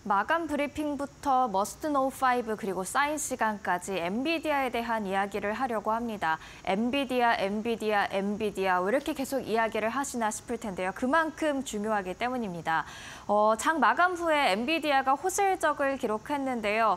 마감 브리핑부터 머스트 노우 5 그리고 사인 시간까지 엔비디아에 대한 이야기를 하려고 합니다. 엔비디아 왜 이렇게 계속 이야기를 하시나 싶을 텐데요. 그만큼 중요하기 때문입니다. 장 마감 후에 엔비디아가 호실적을 기록했는데요.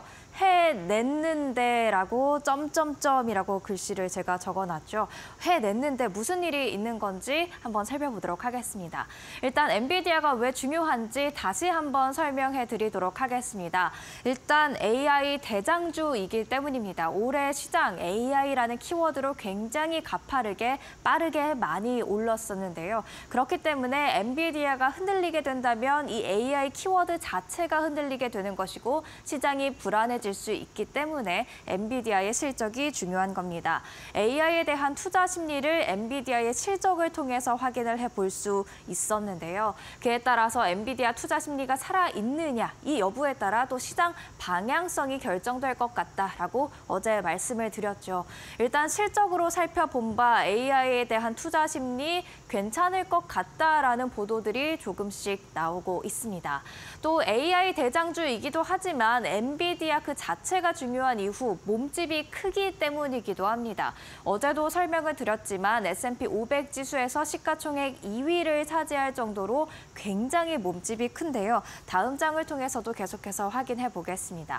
해냈는데라고 점점점이라고 글씨를 제가 적어놨죠. 해냈는데 무슨 일이 있는 건지 한번 살펴보도록 하겠습니다. 일단 엔비디아가 왜 중요한지 다시 한번 설명해 드리도록 하겠습니다. 일단 AI 대장주이기 때문입니다. 올해 시장 AI라는 키워드로 굉장히 가파르게 빠르게 많이 올랐었는데요. 그렇기 때문에 엔비디아가 흔들리게 된다면 이 AI 키워드 자체가 흔들리게 되는 것이고 시장이 불안해질 수 있기 때문에 엔비디아의 실적이 중요한 겁니다. AI에 대한 투자 심리를 엔비디아의 실적을 통해서 확인을 해볼 수 있었는데요. 그에 따라서 엔비디아 투자 심리가 살아있느냐, 이 여부에 따라 또 시장 방향성이 결정될 것 같다라고 어제 말씀을 드렸죠. 일단 실적으로 살펴본 바 AI에 대한 투자 심리 괜찮을 것 같다라는 보도들이 조금씩 나오고 있습니다. 또 AI 대장주이기도 하지만 엔비디아 그 자체가 중요한 이유, 몸집이 크기 때문이기도 합니다. 어제도 설명을 드렸지만 S&P 500 지수에서 시가총액 2위를 차지할 정도로 굉장히 몸집이 큰데요. 다음 장을 통해서도 계속해서 확인해 보겠습니다.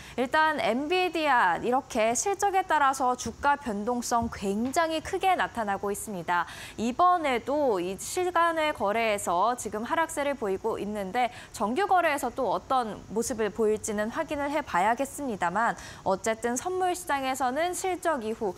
일단 엔비디아 이렇게 실적에 따라서 주가 변동성 굉장히 크게 나타나고 있습니다. 이번에도 이 시간외 거래에서 지금 하락세를 보이고 있는데 정규 거래에서 또 어떤 모습을 보일지는 확인을 해봐야겠습니다만 어쨌든 선물 시장에서는 실적 이후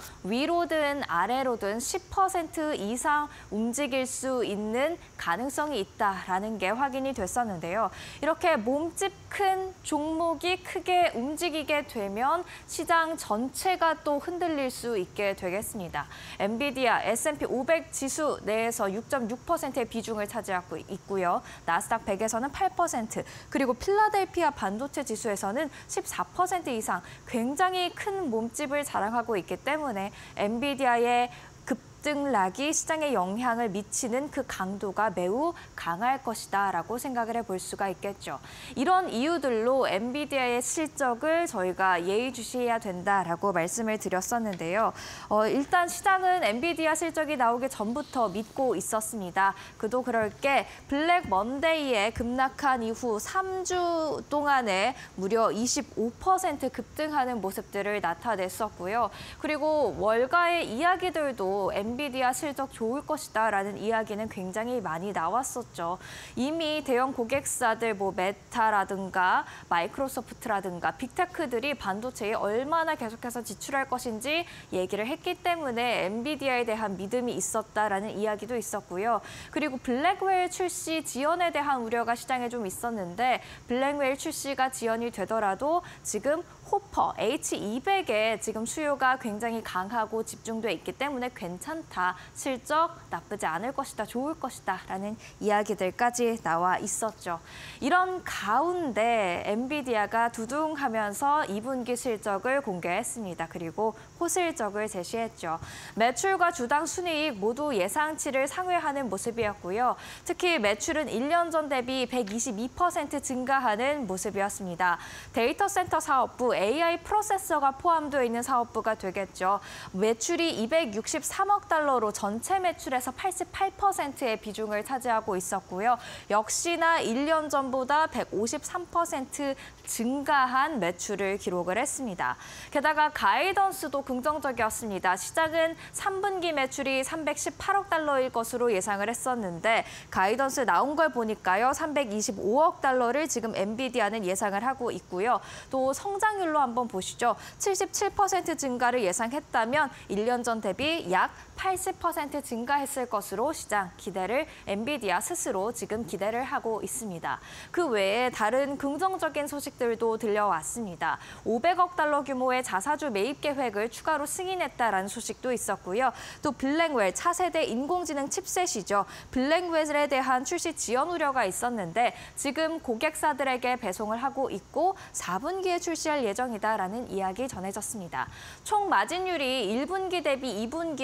위로든 아래로든 10% 이상 움직일 수 있는 가능성이 있다라는 게 확인이 됐었는데요. 이렇게 몸집 큰 종목이 크게 움직이게 되면 시장 전체가 또 흔들릴 수 있게 되겠습니다. 엔비디아, S&P 500 지수 내에서 6.6%의 비중을 차지하고 있고요. 나스닥 100에서는 8%, 그리고 필라델피아 반도체 지수에서는 14% 이상 굉장히 큰 몸집을 자랑하고 있기 때문에 엔비디아의 급등락이 시장에 영향을 미치는 그 강도가 매우 강할 것이다라고 생각을 해볼 수가 있겠죠. 이런 이유들로 엔비디아의 실적을 저희가 예의주시해야 된다라고 말씀을 드렸었는데요. 일단 시장은 엔비디아 실적이 나오기 전부터 믿고 있었습니다. 그도 그럴 게 블랙 먼데이에 급락한 이후 3주 동안에 무려 25% 급등하는 모습들을 나타냈었고요. 그리고 월가의 이야기들도 엔비디아 실적 좋을 것이다라는 이야기는 굉장히 많이 나왔었죠. 이미 대형 고객사들 메타라든가 마이크로소프트라든가 빅테크들이 반도체에 얼마나 계속해서 지출할 것인지 얘기를 했기 때문에 엔비디아에 대한 믿음이 있었다라는 이야기도 있었고요. 그리고 블랙웰 출시 지연에 대한 우려가 시장에 좀 있었는데 블랙웰 출시가 지연이 되더라도 지금 호퍼 H200에 지금 수요가 굉장히 강하고 집중돼 있기 때문에 괜찮다, 실적 나쁘지 않을 것이다, 좋을 것이다 라는 이야기들까지 나와 있었죠. 이런 가운데 엔비디아가 두둥하면서 2분기 실적을 공개했습니다. 그리고 호실적을 제시했죠. 매출과 주당 순이익 모두 예상치를 상회하는 모습이었고요. 특히 매출은 1년 전 대비 122% 증가하는 모습이었습니다. 데이터 센터 사업부, AI 프로세서가 포함되어 있는 사업부가 되겠죠. 매출이 263억 달러로 전체 매출에서 88%의 비중을 차지하고 있었고요. 역시나 1년 전보다 153% 증가한 매출을 기록을 했습니다. 게다가 가이던스도 긍정적이었습니다. 시장은 3분기 매출이 318억 달러일 것으로 예상을 했었는데 가이던스 나온 걸 보니까요. 325억 달러를 지금 엔비디아는 예상을 하고 있고요. 또 성장률로 한번 보시죠. 77% 증가를 예상했다면 1년 전 대비 약 80% 증가했을 것으로 시장 기대를 엔비디아 스스로 지금 기대를 하고 있습니다. 그 외에 다른 긍정적인 소식들도 들려왔습니다. 500억 달러 규모의 자사주 매입 계획을 추가로 승인했다라는 소식도 있었고요. 또 블랙웰 차세대 인공지능 칩셋이죠. 블랙웰에 대한 출시 지연 우려가 있었는데 지금 고객사들에게 배송을 하고 있고 4분기에 출시할 예정이다라는 이야기 전해졌습니다. 총 마진율이 1분기 대비 2분기에 소폭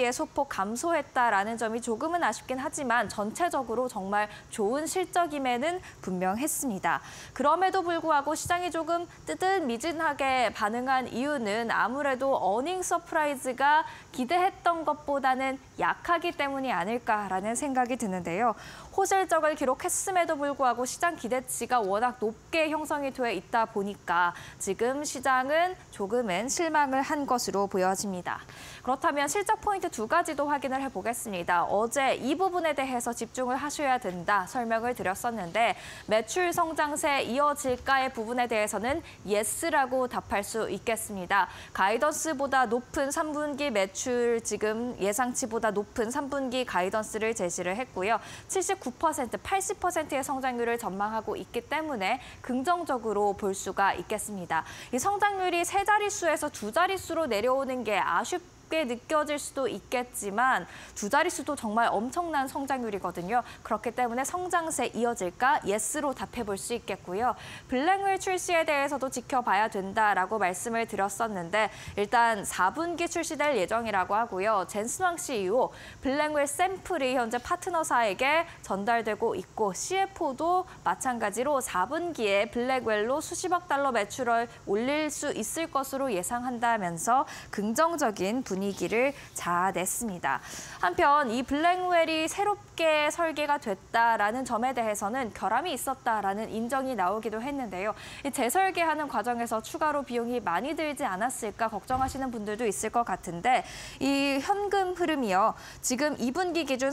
대폭 감소했다라는 점이 조금은 아쉽긴 하지만 전체적으로 정말 좋은 실적임에는 분명했습니다. 그럼에도 불구하고 시장이 조금 뜨뜻미진하게 반응한 이유는 아무래도 어닝 서프라이즈가 기대했던 것보다는 약하기 때문이 아닐까라는 생각이 드는데요. 호실적을 기록했음에도 불구하고 시장 기대치가 워낙 높게 형성이 돼 있다 보니까 지금 시장은 조금은 실망을 한 것으로 보여집니다. 그렇다면 실적 포인트 두 가지도 확인을 해보겠습니다. 어제 이 부분에 대해서 집중을 하셔야 된다 설명을 드렸었는데 매출 성장세 이어질까의 부분에 대해서는 예스라고 답할 수 있겠습니다. 가이던스보다 높은 3분기 매출 지금 예상치보다 높은 3분기 가이던스를 제시를 했고요. 79%, 80%의 성장률을 전망하고 있기 때문에 긍정적으로 볼 수가 있겠습니다. 이 성장률이 세 자릿수에서 두 자릿수로 내려오는 게 아쉽게 느껴질 수도 있겠지만 두 자릿수도 정말 엄청난 성장률이거든요. 그렇기 때문에 성장세 이어질까? 예스로 답해볼 수 있겠고요. 블랙웰 출시에 대해서도 지켜봐야 된다라고 말씀을 드렸었는데 일단 4분기 출시될 예정이라고 하고요. 젠슨 CEO, 블랙웰 샘플이 현재 파트너사에게 전달되고 있고 CFO도 마찬가지로 4분기에 블랙웰로 수십억 달러 매출을 올릴 수 있을 것으로 예상한다면서 긍정적인 분위기를 자아냈습니다. 한편 이 블랙웰이 새롭게 설계가 됐다라는 점에 대해서는 결함이 있었다라는 인정이 나오기도 했는데요. 이 재설계하는 과정에서 추가로 비용이 많이 들지 않았을까 걱정하시는 분들도 있을 것 같은데 이 현금 흐름이요. 지금 2분기 기준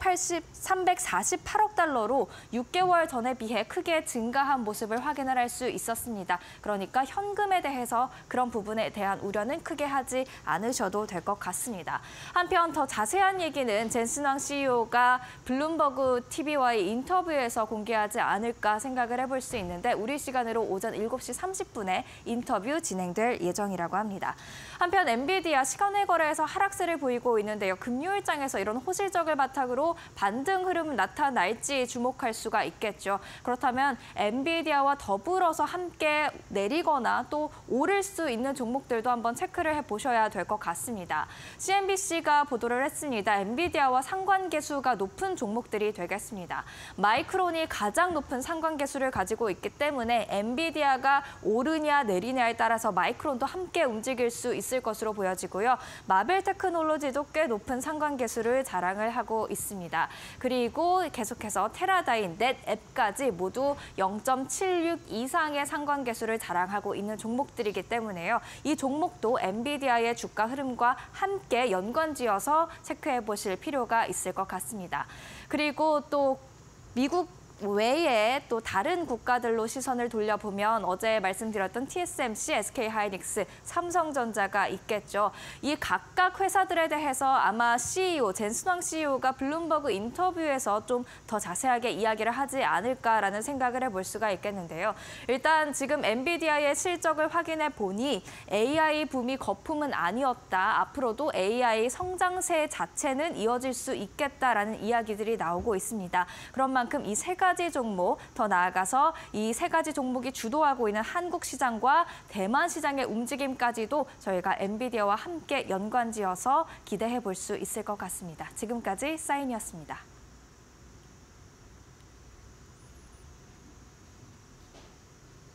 348억 달러로 6개월 전에 비해 크게 증가한 모습을 확인을 할 수 있었습니다. 그러니까 현금에 대해서 그런 부분에 대한 우려는 크게 하지 않으셔도 될 것 같습니다. 한편 더 자세한 얘기는 젠슨 황 CEO가 블룸버그 TV와의 인터뷰에서 공개하지 않을까 생각을 해볼 수 있는데 우리 시간으로 오전 7시 30분에 인터뷰 진행될 예정이라고 합니다. 한편 엔비디아 시간외 거래에서 하락세를 보이고 있는데요. 금요일장에서 이런 호실적을 바탕으로 반등 흐름 나타날지 주목할 수가 있겠죠. 그렇다면 엔비디아와 더불어서 함께 내리거나 또 오를 수 있는 종목들도 한번 체크를 해보셔야 될 것 같습니다. CNBC가 보도를 했습니다. 엔비디아와 상관계수가 높은 종목들이 되겠습니다. 마이크론이 가장 높은 상관계수를 가지고 있기 때문에 엔비디아가 오르냐 내리냐에 따라서 마이크론도 함께 움직일 수 있을 것으로 보여지고요. 마벨 테크놀로지도 꽤 높은 상관계수를 자랑을 하고 있습니다. 그리고 계속해서 테라다인, 넷앱까지 모두 0.76 이상의 상관계수를 자랑하고 있는 종목들이기 때문에요. 이 종목도 엔비디아의 주가 흐름과 함께 연관지어서 체크해 보실 필요가 있을 것 같습니다. 그리고 또 미국 외에 또 다른 국가들로 시선을 돌려보면 어제 말씀드렸던 TSMC, SK하이닉스, 삼성전자가 있겠죠. 이 각각 회사들에 대해서 아마 CEO, 젠슨 황 CEO가 블룸버그 인터뷰에서 좀 더 자세하게 이야기를 하지 않을까라는 생각을 해볼 수가 있겠는데요. 일단 지금 엔비디아의 실적을 확인해 보니 AI 붐이 거품은 아니었다. 앞으로도 AI 성장세 자체는 이어질 수 있겠다라는 이야기들이 나오고 있습니다. 그런 만큼 이 세 가지 종목, 더 나아가서 이 세 가지 종목이 주도하고 있는 한국 시장과 대만 시장의 움직임까지도 저희가 엔비디아와 함께 연관지어서 기대해 볼 수 있을 것 같습니다. 지금까지 사인이었습니다.